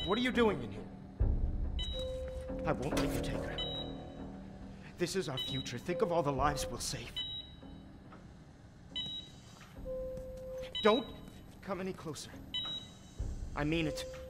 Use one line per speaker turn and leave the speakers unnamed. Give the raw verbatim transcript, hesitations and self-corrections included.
What are you doing in here? I won't let you take her. This is our future. Think of all the lives we'll save. Don't come any closer. I mean it.